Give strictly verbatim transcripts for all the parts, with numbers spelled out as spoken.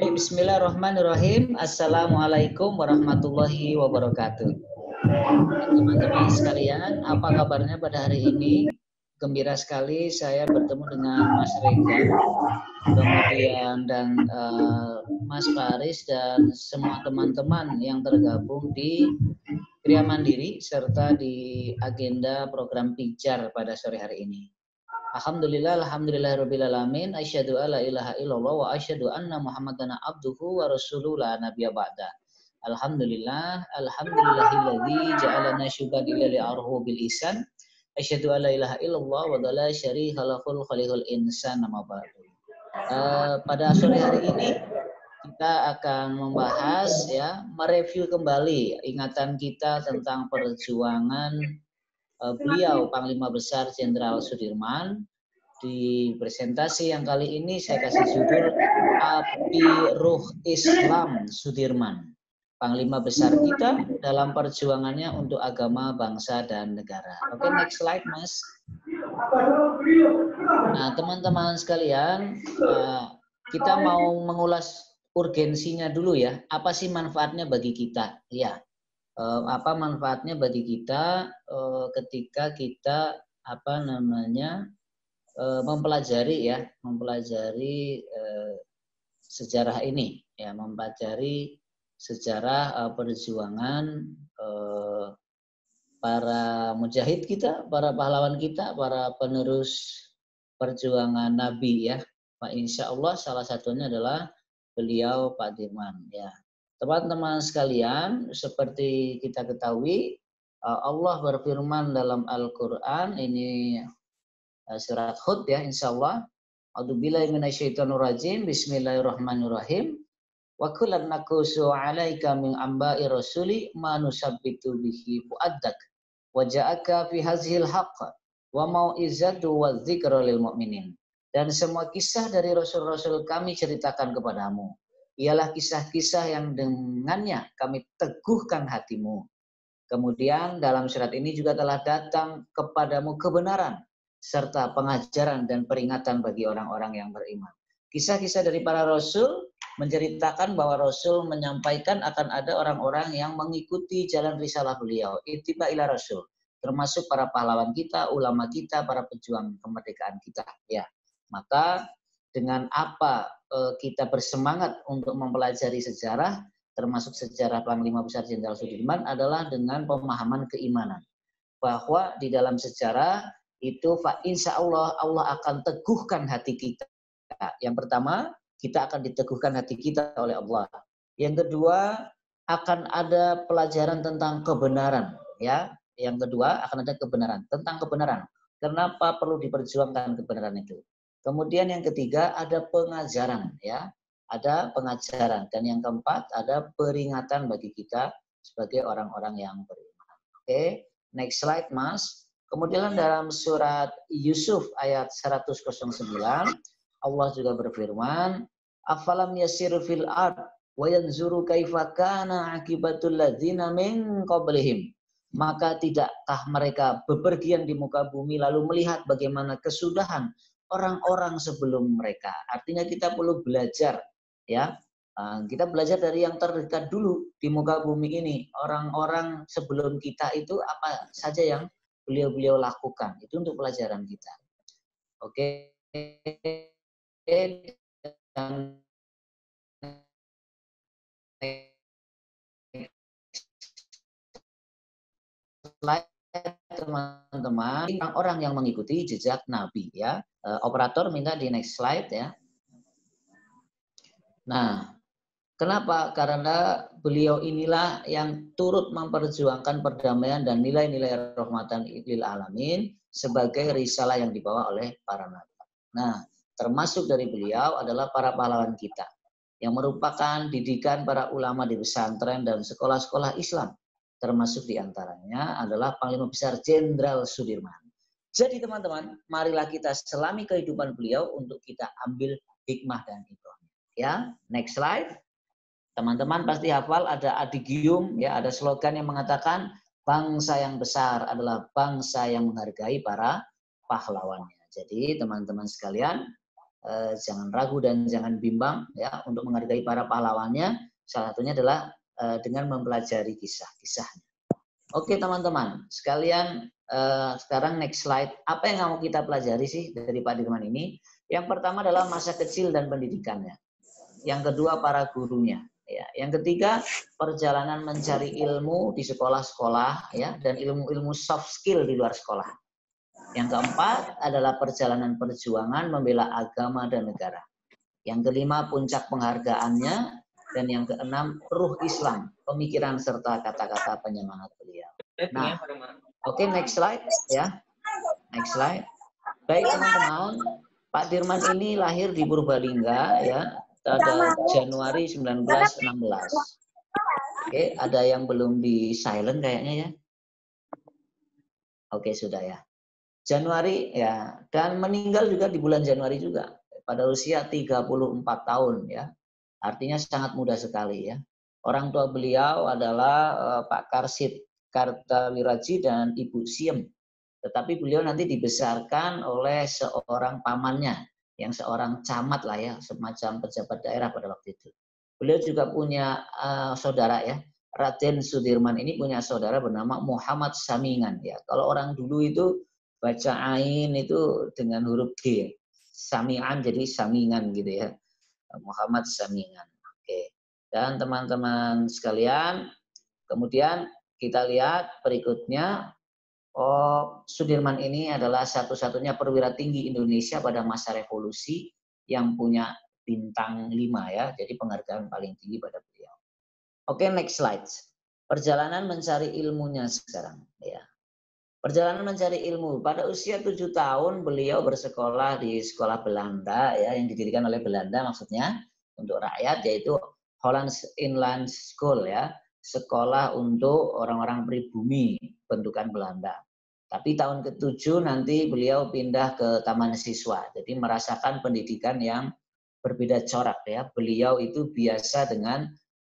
Baik, bismillahirrahmanirrahim. Assalamualaikum warahmatullahi wabarakatuh. Teman-teman sekalian, apa kabarnya pada hari ini? Gembira sekali saya bertemu dengan Mas Reza, kemudian dan uh, Mas Faris dan semua teman-teman yang tergabung di Kriya Mandiri serta di agenda program Pijar pada sore hari ini. Alhamdulillah, alhamdulillahirabbil alamin, asyhadu alla ilaha illallah wa asyhadu anna muhammadan abduhu wa rasuluhu la nabiyya ba'da. Alhamdulillah, alhamdulillahilladzi ja'alana syuban ila li'arhu bil ihsan. Asyhadu alla ilaha illallah wa la syarika lahul khaliqul insan nama ba'du. Uh, pada sore hari ini kita akan membahas ya, mereview kembali ingatan kita tentang perjuangan beliau Panglima Besar Jenderal Sudirman. Di presentasi yang kali ini saya kasih judul Api Ruh Islam Sudirman, Panglima Besar kita dalam perjuangannya untuk agama, bangsa, dan negara. Oke, next slide, Mas. Nah, teman-teman sekalian, kita mau mengulas urgensinya dulu ya. Apa sih manfaatnya bagi kita? Ya. Uh, apa manfaatnya bagi kita uh, ketika kita apa namanya uh, mempelajari ya mempelajari uh, sejarah ini ya mempelajari sejarah uh, perjuangan uh, para mujahid kita, para pahlawan kita, para penerus perjuangan Nabi ya. Pak, insya Allah salah satunya adalah beliau Pak Dirman ya. Teman-teman sekalian, seperti kita ketahui, Allah berfirman dalam Al-Quran, ini surat Hud ya, insya Allah. A'udzubillahi minasyaitonirrajim, bismillahirrahmanirrahim. Wa kullan naqusu 'alaika min amba'i rasuli ma nusabbitu bihi fu'addak. Wa ja'aka fi hazhil haqq wa mau'izatu wa dzikra lil mu'minin. Dan semua kisah dari rasul-rasul kami ceritakan kepadamu. Ialah kisah-kisah yang dengannya kami teguhkan hatimu. Kemudian dalam surat ini juga telah datang kepadamu kebenaran, serta pengajaran dan peringatan bagi orang-orang yang beriman. Kisah-kisah dari para rasul menceritakan bahwa rasul menyampaikan akan ada orang-orang yang mengikuti jalan risalah beliau, ittiba ila rasul, termasuk para pahlawan kita, ulama kita, para pejuang kemerdekaan kita. Ya, maka dengan apa kita bersemangat untuk mempelajari sejarah, termasuk sejarah Panglima Besar Jenderal Sudirman, adalah dengan pemahaman keimanan. Bahwa di dalam sejarah itu, insya Allah, Allah akan teguhkan hati kita. Yang pertama, kita akan diteguhkan hati kita oleh Allah. Yang kedua, akan ada pelajaran tentang kebenaran. Ya, yang kedua akan ada kebenaran, tentang kebenaran. Kenapa perlu diperjuangkan kebenaran itu? Kemudian yang ketiga ada pengajaran ya, ada pengajaran, dan yang keempat ada peringatan bagi kita sebagai orang-orang yang beriman. Oke, next slide Mas. Kemudian dalam surat Yusuf ayat seratus sembilan Allah juga berfirman, afalam yasiru fil ard wa yanzuru kaifa kana akibatul ladzina min qablihim. Maka tidakkah mereka bepergian di muka bumi lalu melihat bagaimana kesudahan orang-orang sebelum mereka. Artinya kita perlu belajar ya. Kita belajar dari yang terdekat dulu di muka bumi ini. Orang-orang sebelum kita itu apa saja yang beliau-beliau lakukan. Itu untuk pelajaran kita. Oke. Dan teman-teman, orang-orang yang mengikuti jejak Nabi ya. Uh, operator minta di next slide ya. Nah, kenapa? Karena beliau inilah yang turut memperjuangkan perdamaian dan nilai-nilai rahmatan lil alamin sebagai risalah yang dibawa oleh para nabi. Nah, termasuk dari beliau adalah para pahlawan kita yang merupakan didikan para ulama di pesantren dan sekolah-sekolah Islam. Termasuk diantaranya adalah Panglima Besar Jenderal Sudirman. Jadi teman-teman, marilah kita selami kehidupan beliau untuk kita ambil hikmah dan ibrahnya. Ya, next slide. Teman-teman pasti hafal ada adigium, ya, ada slogan yang mengatakan bangsa yang besar adalah bangsa yang menghargai para pahlawannya. Jadi teman-teman sekalian, eh, jangan ragu dan jangan bimbang ya untuk menghargai para pahlawannya. Salah satunya adalah eh, dengan mempelajari kisah-kisahnya. Oke teman-teman, sekalian eh, sekarang next slide. Apa yang mau kita pelajari sih dari Pak Dirman ini? Yang pertama adalah masa kecil dan pendidikannya. Yang kedua para gurunya. Ya. Yang ketiga perjalanan mencari ilmu di sekolah-sekolah ya dan ilmu-ilmu soft skill di luar sekolah. Yang keempat adalah perjalanan perjuangan membela agama dan negara. Yang kelima puncak penghargaannya. Dan yang keenam, ruh Islam, pemikiran serta kata-kata penyemangat beliau. Nah, oke, okay, next slide ya. Next slide. Baik teman-teman, Pak Dirman ini lahir di Purbalingga ya pada Januari seribu sembilan ratus enam belas. Oke, okay, ada yang belum di silent kayaknya ya. Oke, okay, sudah ya. Januari ya, dan meninggal juga di bulan Januari juga pada usia tiga puluh empat tahun ya. Artinya sangat muda sekali ya. Orang tua beliau adalah uh, Pak Karsid Kartawiraji dan Ibu Siem. Tetapi beliau nanti dibesarkan oleh seorang pamannya, yang seorang camat lah ya, semacam pejabat daerah pada waktu itu. Beliau juga punya uh, saudara ya, Raden Sudirman ini punya saudara bernama Muhammad Samingan ya. Kalau orang dulu itu baca ain itu dengan huruf G, Samian jadi Samingan gitu ya. Muhammad Samingan. Oke. Dan teman-teman sekalian, kemudian kita lihat berikutnya, oh, Sudirman ini adalah satu-satunya perwira tinggi Indonesia pada masa revolusi yang punya bintang lima ya, jadi penghargaan paling tinggi pada beliau. Oke, next slide. Perjalanan mencari ilmunya sekarang ya. Perjalanan mencari ilmu. Pada usia tujuh tahun beliau bersekolah di sekolah Belanda ya, yang didirikan oleh Belanda maksudnya untuk rakyat, yaitu Hollands Inland School ya, sekolah untuk orang-orang pribumi bentukan Belanda. Tapi tahun ketujuh nanti beliau pindah ke taman siswa. Jadi merasakan pendidikan yang berbeda corak ya. Beliau itu biasa dengan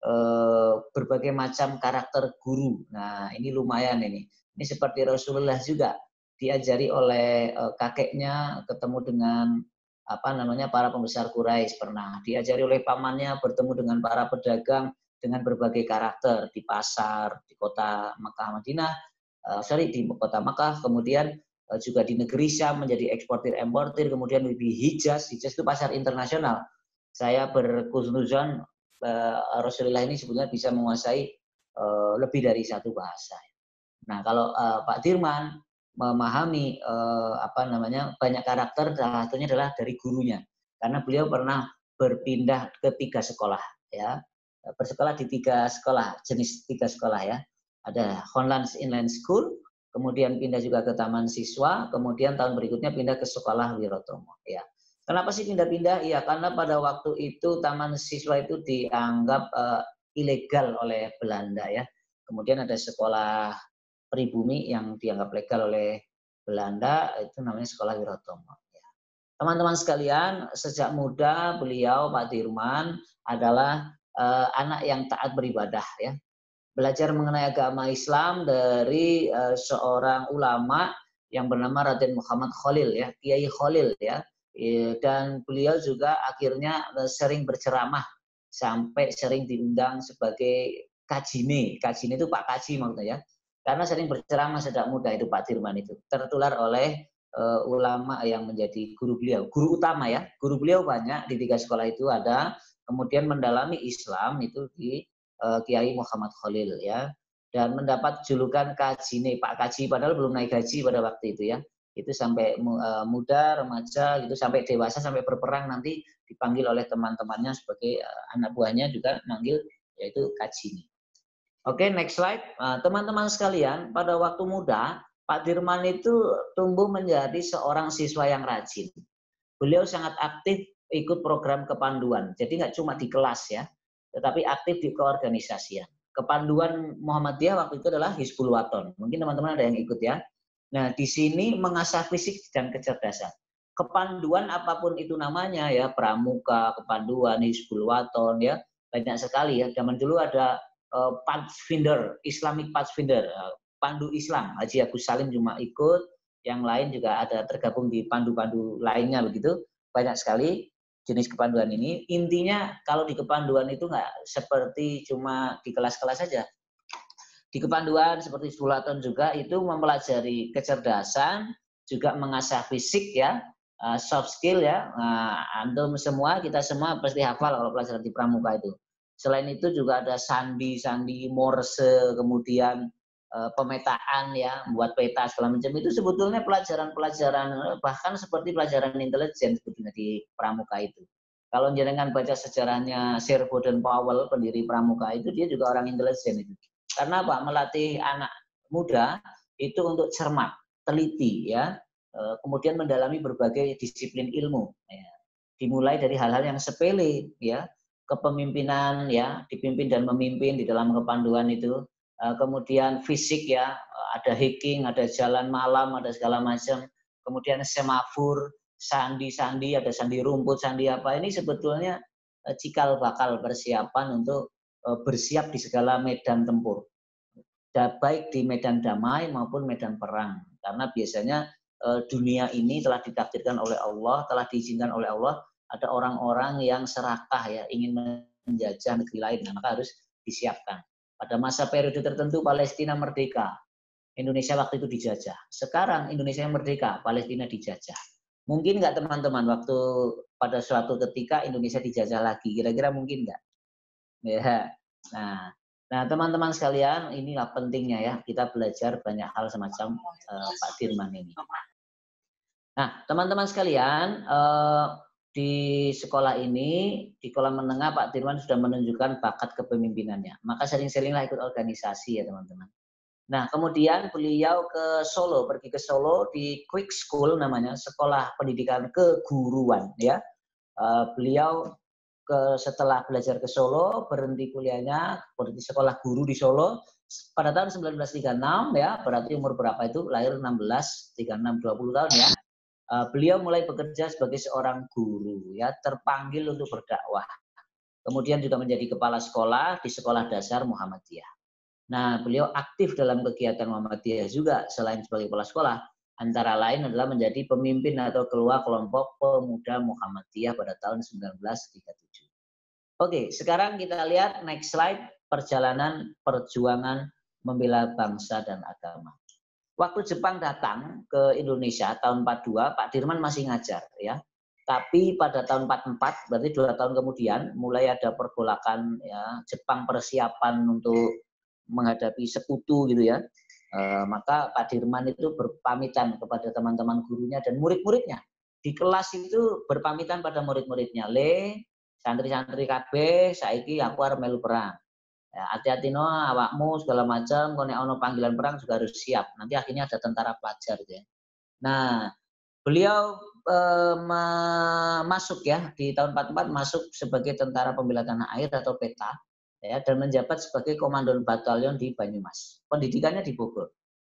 eh, berbagai macam karakter guru. Nah, ini lumayan ini. Ini seperti Rasulullah juga, diajari oleh uh, kakeknya ketemu dengan apa namanya para pembesar Quraisy pernah, diajari oleh pamannya bertemu dengan para pedagang dengan berbagai karakter di pasar di kota Mekah Madinah, uh, sorry di kota Mekah, kemudian uh, juga di negeri Syam menjadi eksportir importir, kemudian di Hijaz, Hijaz itu pasar internasional. Saya berkhusnuzon uh, Rasulullah ini sebetulnya bisa menguasai uh, lebih dari satu bahasa. Nah, kalau uh, Pak Dirman memahami uh, apa namanya banyak karakter, salah satunya adalah dari gurunya, karena beliau pernah berpindah ke tiga sekolah, ya, bersekolah di tiga sekolah, jenis tiga sekolah ya. Ada Hollands Inland School, kemudian pindah juga ke Taman Siswa, kemudian tahun berikutnya pindah ke Sekolah Wirotomo. Ya, kenapa sih pindah-pindah? Ya, karena pada waktu itu Taman Siswa itu dianggap uh, ilegal oleh Belanda ya. Kemudian ada sekolah pribumi yang dianggap legal oleh Belanda, itu namanya Sekolah Wirotomo. Teman-teman sekalian, sejak muda beliau Pak Dirman adalah uh, anak yang taat beribadah ya. Belajar mengenai agama Islam dari uh, seorang ulama yang bernama Raden Muhammad Khalil ya, Kiai Khalil ya. Dan beliau juga akhirnya sering berceramah sampai sering diundang sebagai kajine. Kajine itu Pak Kaji maksudnya ya. Karena sering berceramah sejak muda itu Pak Dirman itu. Tertular oleh uh, ulama yang menjadi guru beliau. Guru utama ya. Guru beliau banyak di tiga sekolah itu ada. Kemudian mendalami Islam itu di uh, Kiai Muhammad Khalil ya. Dan mendapat julukan Kajine, Pak Kaji, padahal belum naik gaji pada waktu itu ya. Itu sampai uh, muda, remaja, gitu sampai dewasa, sampai berperang nanti dipanggil oleh teman-temannya sebagai uh, anak buahnya juga manggil yaitu Kajine. Oke, okay, next slide. Teman-teman uh, sekalian, pada waktu muda, Pak Dirman itu tumbuh menjadi seorang siswa yang rajin. Beliau sangat aktif ikut program kepanduan. Jadi nggak cuma di kelas ya, tetapi aktif di keorganisasian. Kepanduan Muhammadiyah waktu itu adalah Hizbul Waton. Mungkin teman-teman ada yang ikut ya. Nah, di sini mengasah fisik dan kecerdasan. Kepanduan apapun itu namanya ya, pramuka, kepanduan, Hizbul Waton ya, banyak sekali ya. Zaman dulu ada Uh, Pathfinder, Islamic Pathfinder, uh, Pandu Islam. Haji Agus Salim cuma ikut, yang lain juga ada tergabung di pandu-pandu lainnya begitu, banyak sekali. jenis kepanduan ini. Intinya kalau di kepanduan itu nggak seperti cuma di kelas-kelas saja. Di kepanduan seperti Sulaton juga itu mempelajari kecerdasan, juga mengasah fisik ya, soft skill ya. Nah, antum semua, kita semua pasti hafal kalau pelajaran di pramuka itu. Selain itu juga ada sandi-sandi, morse, kemudian uh, pemetaan ya, membuat peta segala macam. Itu sebetulnya pelajaran-pelajaran bahkan seperti pelajaran intelijen sebetulnya di pramuka itu. Kalau jenengan baca sejarahnya Sir Baden Powell, pendiri pramuka itu, dia juga orang intelijen itu. Karena apa? Melatih anak muda itu untuk cermat, teliti ya, kemudian mendalami berbagai disiplin ilmu. Ya. Dimulai dari hal-hal yang sepele ya, kepemimpinan ya, dipimpin dan memimpin di dalam kepanduan itu. Kemudian fisik ya, ada hiking, ada jalan malam, ada segala macam. Kemudian semafur, sandi-sandi, ada sandi rumput, sandi apa. Ini sebetulnya cikal bakal persiapan untuk bersiap di segala medan tempur, baik di medan damai maupun medan perang. Karena biasanya dunia ini telah ditakdirkan oleh Allah, telah diizinkan oleh Allah, ada orang-orang yang serakah ya, ingin menjajah negeri lain, nah, maka harus disiapkan. Pada masa periode tertentu Palestina merdeka, Indonesia waktu itu dijajah. Sekarang Indonesia merdeka, Palestina dijajah. Mungkin nggak teman-teman waktu pada suatu ketika Indonesia dijajah lagi, kira-kira mungkin nggak? Ya, nah, nah teman-teman sekalian, inilah pentingnya ya kita belajar banyak hal semacam uh, Pak Dirman ini. Nah, teman-teman sekalian, uh, di sekolah ini, di sekolah menengah Pak Dirman sudah menunjukkan bakat kepemimpinannya. Maka sering-seringlah ikut organisasi ya teman-teman. Nah, kemudian beliau ke Solo, pergi ke Solo di Quick School namanya, sekolah pendidikan keguruan ya. Uh, beliau ke setelah belajar ke Solo, berhenti kuliahnya, berhenti sekolah guru di Solo pada tahun seribu sembilan ratus tiga puluh enam ya, berarti umur berapa itu? Lahir enam belas, tiga puluh enam, dua puluh tahun ya. Uh, beliau mulai bekerja sebagai seorang guru ya, terpanggil untuk berdakwah. Kemudian juga menjadi kepala sekolah di Sekolah Dasar Muhammadiyah. Nah, beliau aktif dalam kegiatan Muhammadiyah juga selain sebagai kepala sekolah. Antara lain adalah menjadi pemimpin atau ketua kelompok pemuda Muhammadiyah pada tahun seribu sembilan ratus tiga puluh tujuh. Oke, sekarang kita lihat next slide, perjalanan perjuangan membela bangsa dan agama. Waktu Jepang datang ke Indonesia tahun empat puluh dua, Pak Dirman masih ngajar ya. Tapi pada tahun empat puluh empat, berarti dua tahun kemudian, mulai ada pergolakan ya, Jepang persiapan untuk menghadapi sekutu gitu ya. E, maka Pak Dirman itu berpamitan kepada teman-teman gurunya dan murid-muridnya. Di kelas itu berpamitan pada murid-muridnya, le, santri-santri kabeh, saiki aku arep melu perang. Ya, hati-hati no awakmu segala macam, kalau ono panggilan perang juga harus siap. Nanti akhirnya ada tentara pelajar gitu ya. Nah, beliau eh, masuk ya di tahun empat puluh empat masuk sebagai tentara pembela tanah air atau P E T A ya, dan menjabat sebagai komandan batalion di Banyumas. Pendidikannya di Bogor.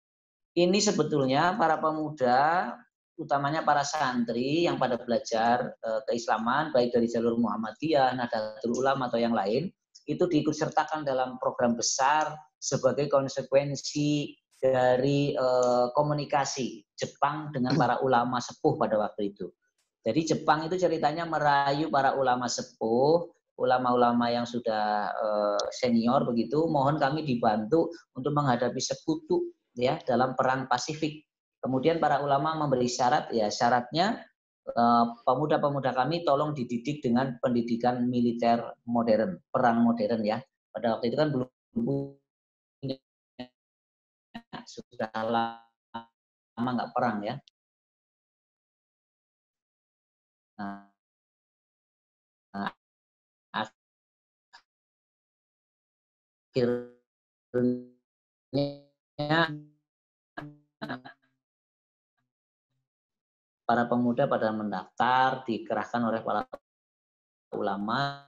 Ini sebetulnya para pemuda, utamanya para santri yang pada belajar eh, keislaman baik dari jalur Muhammadiyah, Nahdlatul Ulama atau yang lain, itu diikutsertakan dalam program besar sebagai konsekuensi dari eh, komunikasi Jepang dengan para ulama sepuh pada waktu itu. Jadi Jepang itu ceritanya merayu para ulama sepuh, ulama-ulama yang sudah eh, senior begitu, mohon kami dibantu untuk menghadapi sekutu ya dalam perang Pasifik. Kemudian para ulama memberi syarat, ya syaratnya pemuda-pemuda kami tolong dididik dengan pendidikan militer modern, perang modern ya. Pada waktu itu kan belum punya, sudah lama nggak perang ya. Nah, akhirnya para pemuda pada mendaftar, dikerahkan oleh para ulama,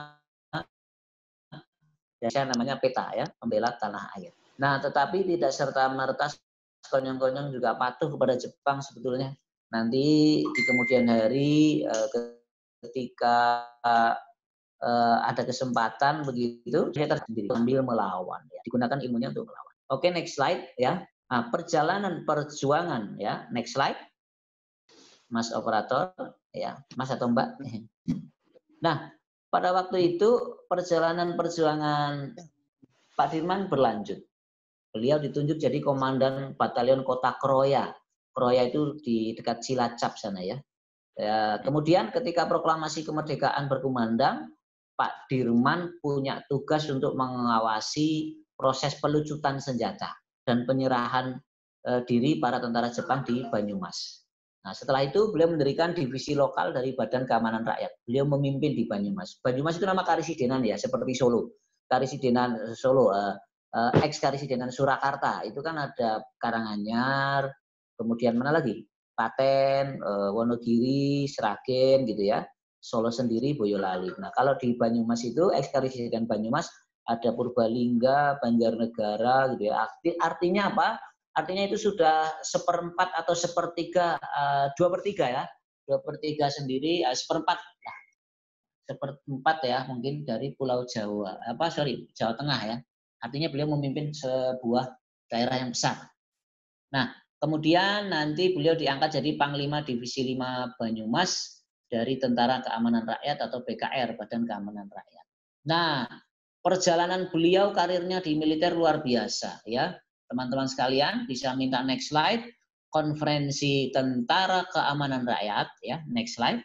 yang namanya P E T A ya, pembela tanah air. Nah, tetapi tidak serta-merta konyong-konyong juga patuh kepada Jepang sebetulnya. Nanti di kemudian hari ketika ada kesempatan begitu, dia tersendiri ambil melawan, ya. Digunakan ilmunya untuk melawan. Oke, next slide ya. Nah, perjalanan perjuangan ya, next slide, Mas Operator. ya, Mas atau Mbak. Nah, pada waktu itu perjalanan perjuangan Pak Dirman berlanjut. Beliau ditunjuk jadi komandan batalion kota Kroya. Kroya itu di dekat Cilacap sana ya. Ya, kemudian ketika proklamasi kemerdekaan berkumandang, Pak Dirman punya tugas untuk mengawasi proses pelucutan senjata dan penyerahan eh, diri para tentara Jepang di Banyumas. Nah, setelah itu beliau mendirikan divisi lokal dari Badan Keamanan Rakyat. Beliau memimpin di Banyumas. Banyumas itu nama Karisidenan ya, seperti Solo. Karisidenan Solo, eh, eh, ex Karisidenan Surakarta. Itu kan ada Karanganyar, kemudian mana lagi? Klaten, eh, Wonogiri, Sragen gitu ya. Solo sendiri, Boyolali. Nah, kalau di Banyumas itu ex Karisidenan Banyumas ada Purbalingga, Banjarnegara gitu ya. Artinya apa? Artinya itu sudah seperempat atau sepertiga, uh, dua per tiga ya, dua per tiga sendiri, uh, seperempat, nah, seperempat ya mungkin dari Pulau Jawa, apa sorry Jawa Tengah ya. Artinya beliau memimpin sebuah daerah yang besar. Nah, kemudian nanti beliau diangkat jadi Panglima Divisi lima Banyumas dari Tentara Keamanan Rakyat atau B K R, Badan Keamanan Rakyat. Nah, perjalanan beliau karirnya di militer luar biasa ya. Teman-teman sekalian bisa minta next slide, konferensi Tentara Keamanan Rakyat ya, next slide.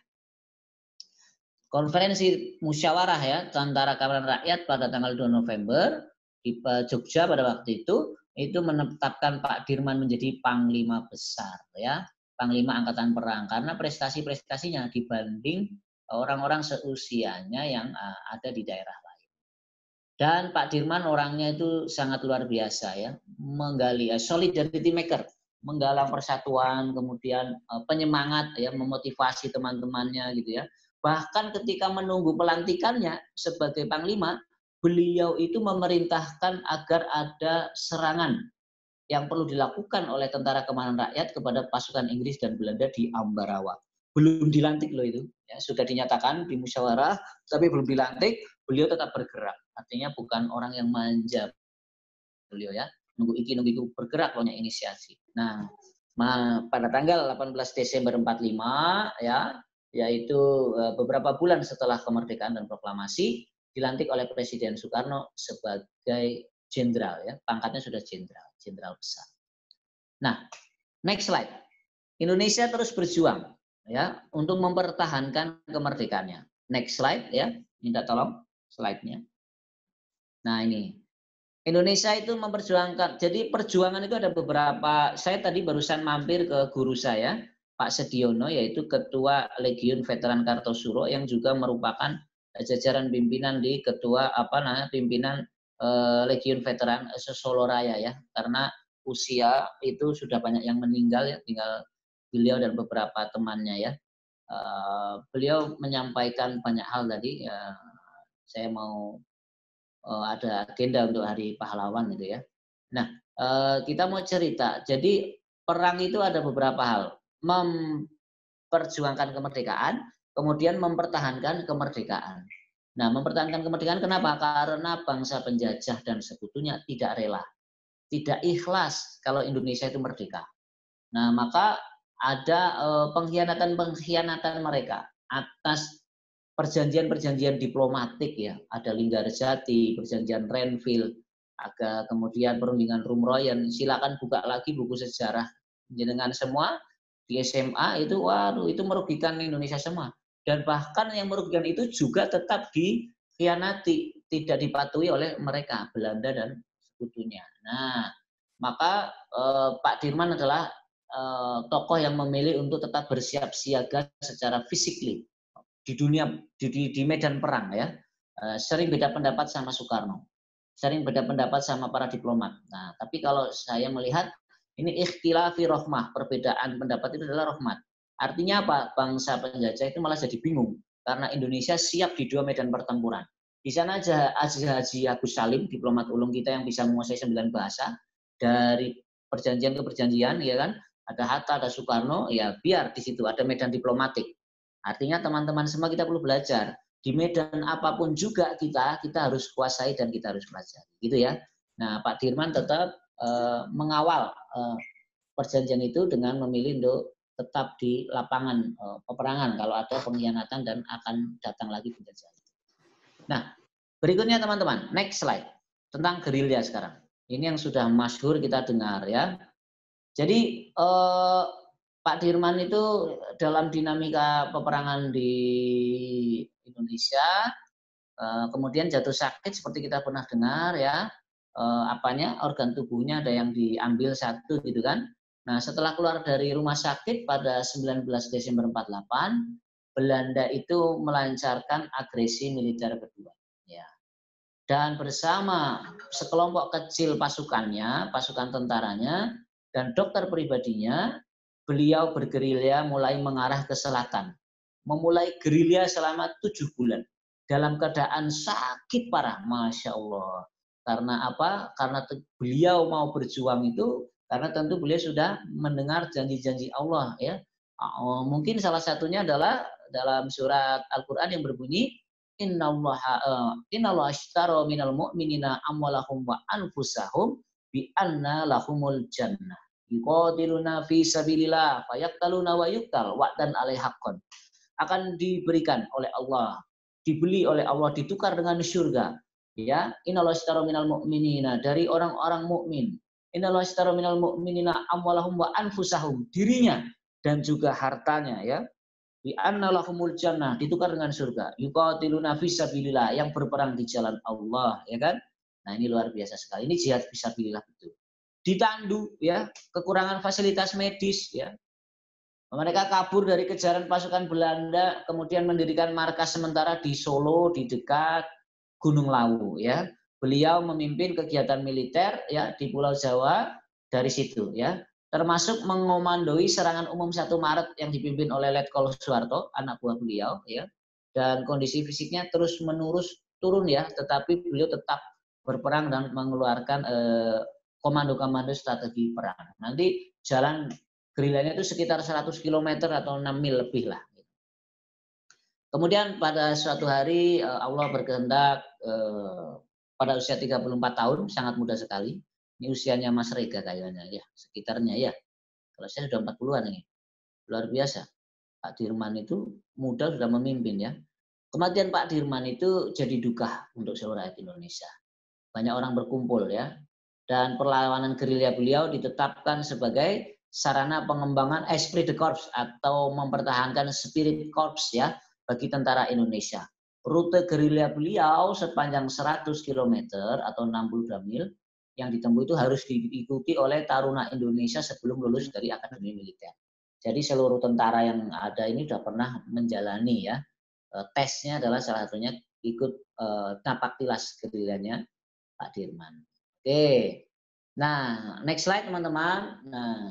Konferensi musyawarah ya Tentara Keamanan Rakyat pada tanggal dua November di Jogja pada waktu itu itu menetapkan Pak Dirman menjadi Panglima Besar ya, Panglima Angkatan Perang karena prestasi-prestasinya dibanding orang-orang seusianya yang ada di daerah lain. Dan Pak Dirman orangnya itu sangat luar biasa ya, menggali uh, solidarity maker, menggalang persatuan, kemudian uh, penyemangat ya, memotivasi teman-temannya gitu ya. Bahkan ketika menunggu pelantikannya sebagai panglima, beliau itu memerintahkan agar ada serangan yang perlu dilakukan oleh Tentara Keamanan Rakyat kepada pasukan Inggris dan Belanda di Ambarawa. Belum dilantik loh itu, ya, sudah dinyatakan di musyawarah, tapi belum dilantik, beliau tetap bergerak. Artinya bukan orang yang manja beliau ya, nunggu iki nunggu itu bergerak punya inisiasi. Nah, pada tanggal delapan belas Desember empat puluh lima ya, yaitu beberapa bulan setelah kemerdekaan dan proklamasi, dilantik oleh Presiden Soekarno sebagai jenderal ya, pangkatnya sudah jenderal, jenderal besar. Nah, next slide. Indonesia terus berjuang ya untuk mempertahankan kemerdekaannya. Next slide ya, minta tolong slide-nya. Nah, ini. Indonesia itu memperjuangkan, jadi perjuangan itu ada beberapa, saya tadi barusan mampir ke guru saya, Pak Sediono, yaitu Ketua Legiun Veteran Kartosuro, yang juga merupakan jajaran pimpinan di Ketua, apa namanya, pimpinan eh, Legiun Veteran Solo Raya ya, karena usia itu sudah banyak yang meninggal ya, tinggal beliau dan beberapa temannya ya. Uh, beliau menyampaikan banyak hal tadi, uh, saya mau uh, ada agenda untuk Hari Pahlawan gitu ya. Nah, uh, kita mau cerita. Jadi perang itu ada beberapa hal. Memperjuangkan kemerdekaan, kemudian mempertahankan kemerdekaan. Nah, mempertahankan kemerdekaan kenapa? Karena bangsa penjajah dan sekutunya tidak rela, tidak ikhlas kalau Indonesia itu merdeka. Nah, maka ada pengkhianatan-pengkhianatan mereka atas perjanjian-perjanjian diplomatik ya, ada Linggarjati, perjanjian Renville, ada kemudian perundingan Rumroyen. Silakan buka lagi buku sejarah jenengan semua di S M A itu, waduh itu merugikan Indonesia semua. Dan bahkan yang merugikan itu juga tetap dikhianati, tidak dipatuhi oleh mereka, Belanda dan sekutunya. Nah, maka eh, Pak Dirman adalah Uh, tokoh yang memilih untuk tetap bersiap siaga secara fisikly di dunia di, di, di medan perang ya, uh, sering beda pendapat sama Soekarno, sering beda pendapat sama para diplomat. Nah, tapi kalau saya melihat ini ikhtilafi rohmah, perbedaan pendapat itu adalah rahmat. Artinya apa? Bangsa penjajah itu malah jadi bingung karena Indonesia siap di dua medan pertempuran. Di sana aja Haji Agus Salim, diplomat ulung kita yang bisa menguasai sembilan bahasa, dari perjanjian ke perjanjian, ya kan? Ada Hatta, ada Soekarno, ya biar di situ ada medan diplomatik. Artinya teman-teman semua kita perlu belajar. Di medan apapun juga kita, kita harus kuasai dan kita harus belajar. Gitu ya. Nah, Pak Dirman tetap uh, mengawal uh, perjanjian itu dengan memilih untuk tetap di lapangan uh, peperangan kalau ada pengkhianatan dan akan datang lagi penjajah. Nah, berikutnya teman-teman, next slide tentang gerilya sekarang. Ini yang sudah masyhur kita dengar ya. Jadi uh, Pak Dirman itu dalam dinamika peperangan di Indonesia, uh, kemudian jatuh sakit seperti kita pernah dengar ya, uh, apanya organ tubuhnya ada yang diambil satu gitu kan. Nah setelah keluar dari rumah sakit pada sembilan belas Desember empat puluh delapan, Belanda itu melancarkan agresi militer kedua. Ya. Dan bersama sekelompok kecil pasukannya, pasukan tentaranya, dan dokter pribadinya, beliau bergerilya mulai mengarah ke selatan. Memulai gerilya selama tujuh bulan. Dalam keadaan sakit parah, Masya Allah. Karena apa? Karena beliau mau berjuang itu, karena tentu beliau sudah mendengar janji-janji Allah. Ya. Mungkin salah satunya adalah dalam surat Al-Quran yang berbunyi, Innallaha innallaha ashtara minal mu'minina amwalahum wa anfusahum bi anna lahumul jannah. Yuqatiluna fi sabilillah fayaqtaluna wa yuqtal wa'dan alaihi haqqan. Akan diberikan oleh Allah, dibeli oleh Allah, ditukar dengan surga. Ya, innallaha ashtara minal mu'minina, dari orang-orang mukmin. Innallaha ashtara minal mu'minina amwalahum wa anfusahum, dirinya dan juga hartanya ya. Bi anna lahumul jannah, ditukar dengan surga. Yuqatiluna fi sabilillah, yang berperang di jalan Allah, ya kan? Nah, ini luar biasa sekali. Ini jihad fi sabilillah betul. Ditandu ya, kekurangan fasilitas medis ya. Mereka kabur dari kejaran pasukan Belanda, kemudian mendirikan markas sementara di Solo di dekat Gunung Lawu ya. Beliau memimpin kegiatan militer ya di Pulau Jawa dari situ ya. Termasuk mengomandoi serangan umum satu Maret yang dipimpin oleh Letkol Soeharto, anak buah beliau ya. Dan kondisi fisiknya terus menerus turun ya, tetapi beliau tetap berperang dan mengeluarkan eh, komando-komando strategi perang. Nanti jalan gerilyanya itu sekitar seratus kilometer atau enam mil lebih lah. Kemudian pada suatu hari Allah berkehendak eh, pada usia tiga puluh empat tahun, sangat muda sekali. Ini usianya Mas Rega kayaknya ya, sekitarnya ya. Kalau saya sudah empat puluhan ini. Luar biasa. Pak Dirman itu muda sudah memimpin ya. Kematian Pak Dirman itu jadi duka untuk seluruh rakyat Indonesia. Banyak orang berkumpul ya. Dan perlawanan gerilya beliau ditetapkan sebagai sarana pengembangan esprit de corps atau mempertahankan spirit corps ya bagi tentara Indonesia. Rute gerilya beliau sepanjang seratus kilometer atau enam puluh dua mil yang ditempuh itu harus diikuti oleh taruna Indonesia sebelum lulus dari Akademi Militer. Jadi seluruh tentara yang ada ini sudah pernah menjalani ya. Tesnya adalah salah satunya ikut eh, napak tilas gerilyanya Pak Dirman. Oke. Nah, next slide teman-teman. Nah,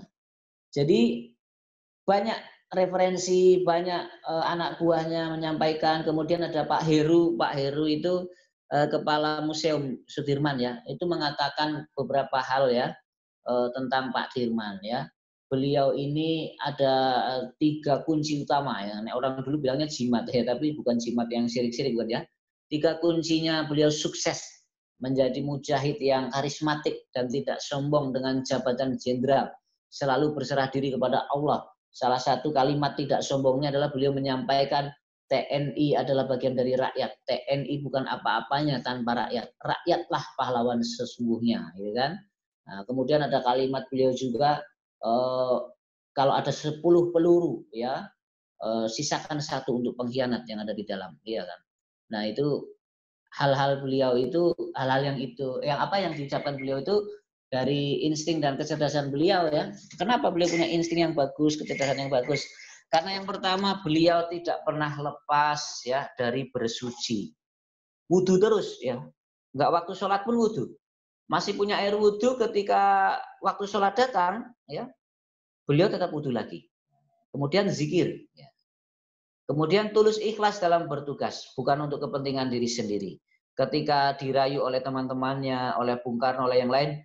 jadi banyak referensi, banyak uh, anak buahnya menyampaikan. Kemudian ada Pak Heru, Pak Heru itu uh, kepala Museum Sudirman ya, itu mengatakan beberapa hal ya uh, tentang Pak Dirman ya. Beliau ini ada uh, tiga kunci utama ya. Orang dulu bilangnya jimat ya, tapi bukan jimat yang sirik-sirik bukan ya. Tiga kuncinya beliau sukses menjadi mujahid yang karismatik dan tidak sombong dengan jabatan jenderal, selalu berserah diri kepada Allah. Salah satu kalimat tidak sombongnya adalah beliau menyampaikan T N I adalah bagian dari rakyat. T N I bukan apa-apanya tanpa rakyat. Rakyatlah pahlawan sesungguhnya, gitu kan? Nah, kemudian ada kalimat beliau juga eh, kalau ada sepuluh peluru ya, eh, sisakan satu untuk pengkhianat yang ada di dalam, iya kan? Nah, itu hal-hal beliau itu, hal-hal yang itu, yang apa yang diucapkan beliau itu dari insting dan kecerdasan beliau ya. Kenapa beliau punya insting yang bagus, kecerdasan yang bagus? Karena yang pertama beliau tidak pernah lepas ya dari bersuci. Wudhu terus ya. Enggak waktu sholat pun wudhu. Masih punya air wudhu ketika waktu sholat datang ya. Beliau tetap wudhu lagi. Kemudian zikir ya. Kemudian tulus ikhlas dalam bertugas, bukan untuk kepentingan diri sendiri. Ketika dirayu oleh teman-temannya, oleh Bung Karno, oleh yang lain,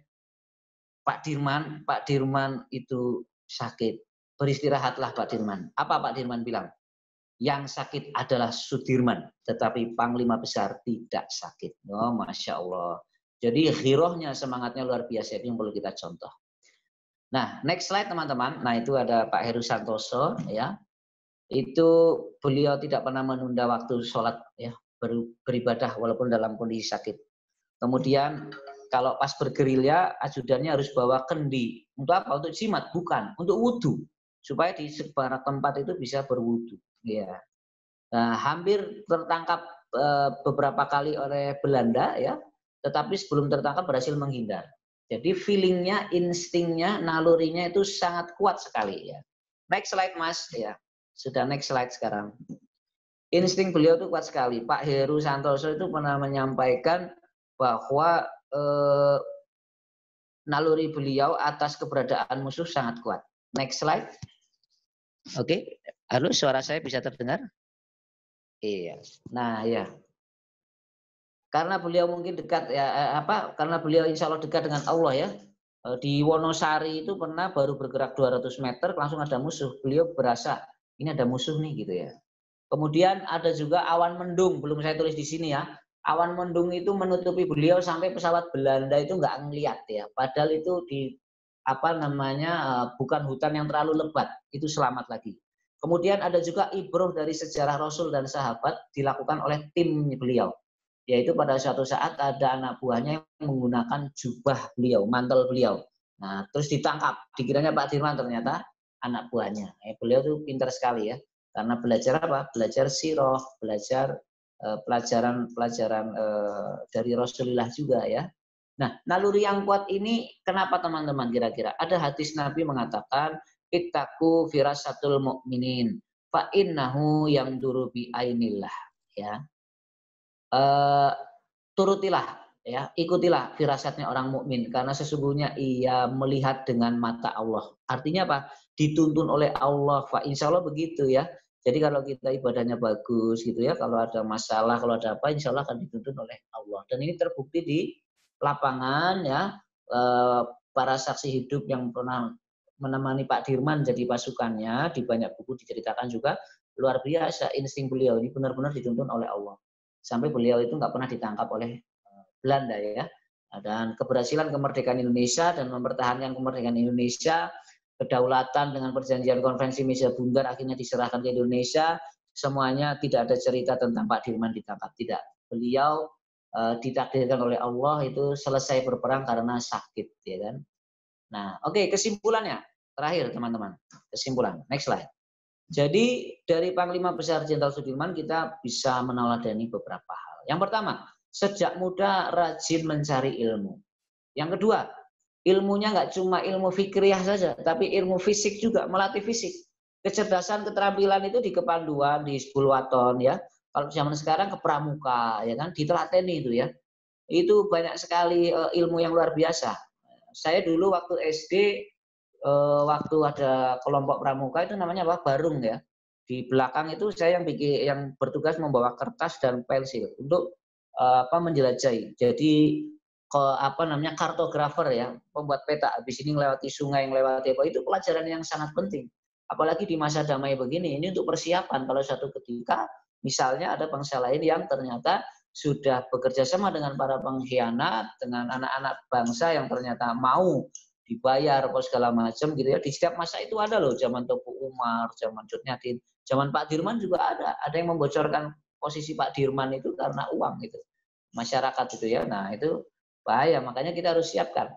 Pak Dirman, Pak Dirman itu sakit. Beristirahatlah Pak Dirman. Apa Pak Dirman bilang? Yang sakit adalah Sudirman, tetapi Panglima Besar tidak sakit. Oh, Masya Allah. Jadi ghirohnya, semangatnya luar biasa, itu yang perlu kita contoh. Nah, next slide teman-teman. Nah, itu ada Pak Heru Santoso ya. Itu beliau tidak pernah menunda waktu sholat ya, ber, beribadah walaupun dalam kondisi sakit. Kemudian kalau pas bergerilya, ajudannya harus bawa kendi. Untuk apa? Untuk jimat? Bukan. Untuk wudhu. Supaya di sebarang tempat itu bisa berwudhu. Ya. Nah, hampir tertangkap e, beberapa kali oleh Belanda ya, tetapi sebelum tertangkap berhasil menghindar. Jadi feelingnya, instingnya, nalurinya itu sangat kuat sekali ya. Next slide Mas ya. Sudah next slide sekarang. Insting beliau itu kuat sekali. Pak Heru Santoso itu pernah menyampaikan bahwa eh, naluri beliau atas keberadaan musuh sangat kuat. Next slide. Oke, halo, suara saya bisa terdengar? Iya. Nah, ya. Karena beliau mungkin dekat ya eh, apa? Karena beliau insya Allah dekat dengan Allah ya. Di Wonosari itu pernah baru bergerak dua ratus meter langsung ada musuh. Beliau berasa ini ada musuh nih gitu ya. Kemudian ada juga awan mendung, belum saya tulis di sini ya. Awan mendung itu menutupi beliau sampai pesawat Belanda itu nggak ngelihat ya. Padahal itu di apa namanya bukan hutan yang terlalu lebat, itu selamat lagi. Kemudian ada juga ibroh dari sejarah Rasul dan sahabat dilakukan oleh tim beliau. Yaitu pada suatu saat ada anak buahnya yang menggunakan jubah beliau, mantel beliau. Nah, terus ditangkap. Dikiranya Pak Dirman, ternyata anak buahnya. Eh, beliau tuh pintar sekali ya. Karena belajar apa? Belajar siroh, belajar pelajaran-pelajaran eh, eh, dari Rasulullah juga ya. Nah, naluri yang kuat ini kenapa teman-teman kira-kira? Ada hadis Nabi mengatakan, ittaqu firasatul mu'minin fa innahu yang durubi ainillah ya. Uh, turutilah ya, ikutilah firasatnya orang mukmin karena sesungguhnya ia melihat dengan mata Allah. Artinya apa? Dituntun oleh Allah. Fa insya Allah begitu ya. Jadi kalau kita ibadahnya bagus gitu ya, kalau ada masalah, kalau ada apa, insya Allah akan dituntun oleh Allah. Dan ini terbukti di lapangan ya, uh, para saksi hidup yang pernah menemani Pak Dirman jadi pasukannya, di banyak buku diceritakan juga luar biasa insting beliau ini benar-benar dituntun oleh Allah. Sampai beliau itu nggak pernah ditangkap oleh Belanda ya. Dan keberhasilan kemerdekaan Indonesia dan mempertahankan kemerdekaan Indonesia, kedaulatan dengan perjanjian konferensi Meja Bundar akhirnya diserahkan ke Indonesia, semuanya tidak ada cerita tentang Pak Dirman ditangkap, tidak. Beliau uh, ditakdirkan oleh Allah itu selesai berperang karena sakit, ya kan. Nah, oke, okay, kesimpulannya terakhir teman-teman, kesimpulan, next slide. Jadi dari Panglima Besar Jenderal Sudirman kita bisa meneladani beberapa hal. Yang pertama, sejak muda rajin mencari ilmu. Yang kedua, ilmunya nggak cuma ilmu fikriyah saja, tapi ilmu fisik juga, melatih fisik. Kecerdasan, keterampilan itu di kepanduan, di sepuluh waton ya. Kalau zaman sekarang ke pramuka, ya kan, ditelateni itu ya. Itu banyak sekali ilmu yang luar biasa. Saya dulu waktu S D waktu ada kelompok pramuka itu namanya apa? Barung ya. Di belakang itu saya yang bikin, yang bertugas membawa kertas dan pensil untuk uh, apa menjelajahi. Jadi ke apa namanya kartografer ya, membuat peta. Habis ini melewati sungai, melewati apa, itu pelajaran yang sangat penting. Apalagi di masa damai begini, ini untuk persiapan kalau suatu ketika misalnya ada bangsa lain yang ternyata sudah bekerja sama dengan para pengkhianat, dengan anak-anak bangsa yang ternyata mau dibayar apa segala macam gitu ya. Di setiap masa itu ada loh, zaman Teguh Umar, zaman Cut Nyatin, zaman Pak Dirman juga ada. Ada yang membocorkan posisi Pak Dirman itu karena uang gitu. Masyarakat itu ya. Nah, itu bahaya, makanya kita harus siapkan.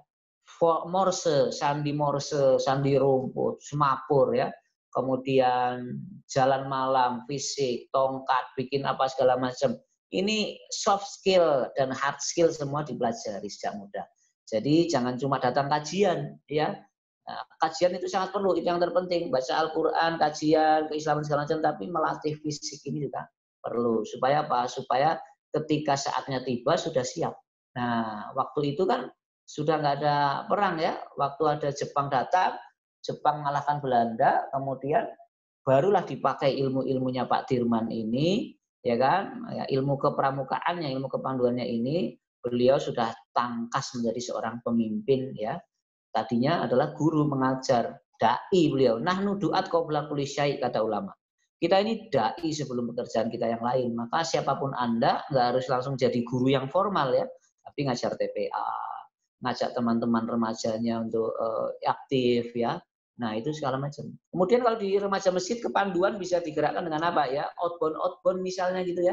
Morse, sandi morse, sandi rumput, semapur ya. Kemudian jalan malam, fisik, tongkat, bikin apa segala macam. Ini soft skill dan hard skill semua dipelajari sejak muda. Jadi jangan cuma datang kajian, ya. Nah, kajian itu sangat perlu, itu yang terpenting. Baca Al-Quran, kajian, keislaman segala macam, tapi melatih fisik ini juga perlu. Supaya apa? Supaya ketika saatnya tiba sudah siap. Nah, waktu itu kan sudah nggak ada perang ya. Waktu ada Jepang datang, Jepang mengalahkan Belanda, kemudian barulah dipakai ilmu-ilmunya Pak Dirman ini, ya kan? Ya, ilmu kepramukaannya, ilmu kepanduannya ini. Beliau sudah tangkas menjadi seorang pemimpin ya. Tadinya adalah guru mengajar, dai beliau. Nahnu duat qabla kulli syai' kata ulama. Kita ini dai sebelum pekerjaan kita yang lain. Maka siapapun Anda nggak harus langsung jadi guru yang formal ya, tapi ngajar T P A, ngajak teman-teman remajanya untuk uh, aktif ya. Nah, itu segala macam. Kemudian kalau di remaja masjid kepanduan bisa digerakkan dengan apa ya? Outbound outbound misalnya gitu ya.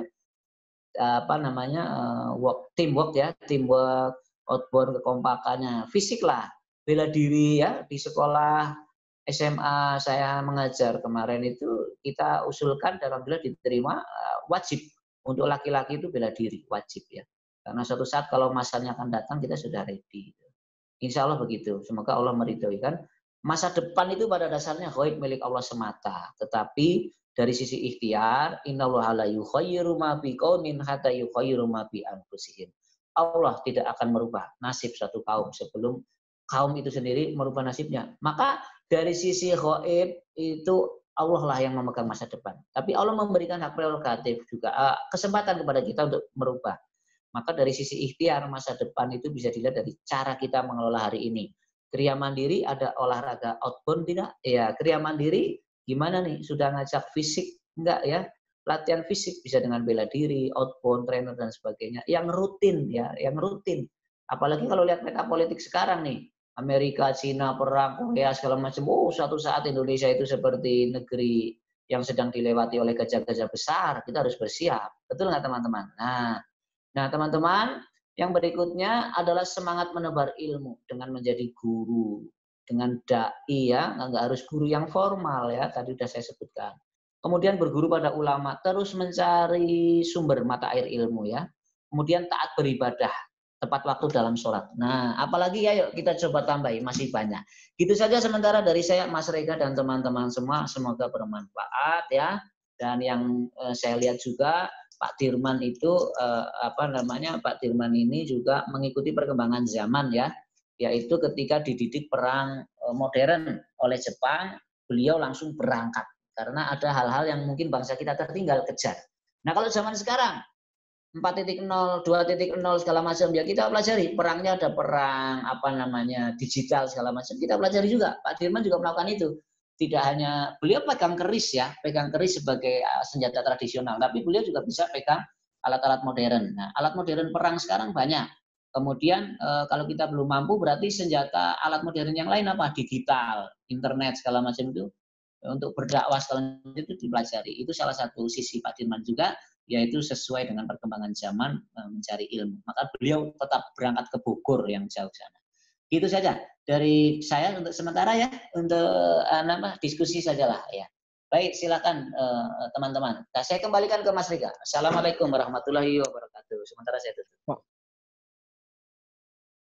Apa namanya? Uh, work teamwork ya, teamwork, outbound kekompakannya, fisik lah, bela diri ya di sekolah S M A saya mengajar kemarin itu kita usulkan dan alhamdulillah diterima uh, wajib untuk laki-laki itu bela diri wajib ya. Karena suatu saat kalau masanya akan datang kita sudah ready. Insya Allah begitu. Semoga Allah meridhoi kan. Masa depan itu pada dasarnya ghaib milik Allah semata. Tetapi dari sisi ikhtiar, innallaha la yukhayyiru ma biqaumin hatta yukhayyiru ma bi anfusihim. Allah tidak akan merubah nasib satu kaum sebelum kaum itu sendiri merubah nasibnya. Maka dari sisi ghaib itu Allah lah yang memegang masa depan. Tapi Allah memberikan hak prerogatif juga uh, kesempatan kepada kita untuk merubah. Maka dari sisi ikhtiar masa depan itu bisa dilihat dari cara kita mengelola hari ini. Kriya mandiri ada olahraga outbound tidak? Ya, kriya mandiri gimana nih? Sudah ngajak fisik enggak ya? Latihan fisik bisa dengan bela diri, outbound, trainer dan sebagainya. Yang rutin ya, yang rutin. Apalagi kalau lihat peta politik sekarang nih. Amerika, Cina, perang, Korea segala macam. Oh, suatu saat Indonesia itu seperti negeri yang sedang dilewati oleh gajah-gajah besar. Kita harus bersiap. Betul nggak teman-teman? Nah, Nah, teman-teman, yang berikutnya adalah semangat menebar ilmu dengan menjadi guru, dengan dai ya, nggak harus guru yang formal ya, tadi sudah saya sebutkan. Kemudian berguru pada ulama, terus mencari sumber mata air ilmu ya. Kemudian taat beribadah, tepat waktu dalam sholat. Nah, apalagi ya, yuk kita coba tambahin, masih banyak. Gitu saja sementara dari saya, Mas Rega dan teman-teman semua, semoga bermanfaat ya. Dan yang eh, saya lihat juga, Pak Dirman itu eh, apa namanya Pak Dirman ini juga mengikuti perkembangan zaman ya, yaitu ketika dididik perang eh, modern oleh Jepang, beliau langsung berangkat karena ada hal-hal yang mungkin bangsa kita tertinggal kejar. Nah kalau zaman sekarang empat titik nol, dua titik nol segala macam ya kita pelajari, perangnya ada perang apa namanya digital segala macam kita pelajari juga. Pak Dirman juga melakukan itu. Tidak hanya beliau pegang keris ya, pegang keris sebagai uh, senjata tradisional, tapi beliau juga bisa pegang alat-alat modern. Nah, alat modern perang sekarang banyak. Kemudian uh, kalau kita belum mampu, berarti senjata alat modern yang lain apa? Digital, internet segala macam itu untuk berdakwah segala macam itu dipelajari. Itu salah satu sisi Pak Dirman juga, yaitu sesuai dengan perkembangan zaman uh, mencari ilmu. Maka beliau tetap berangkat ke Bogor yang jauh sana. Itu saja dari saya untuk sementara ya, untuk uh, nama diskusi sajalah ya. Baik, silakan teman-teman. Uh, nah, saya kembalikan ke Mas Rika. Assalamualaikum warahmatullahi wabarakatuh. Sementara saya tutup.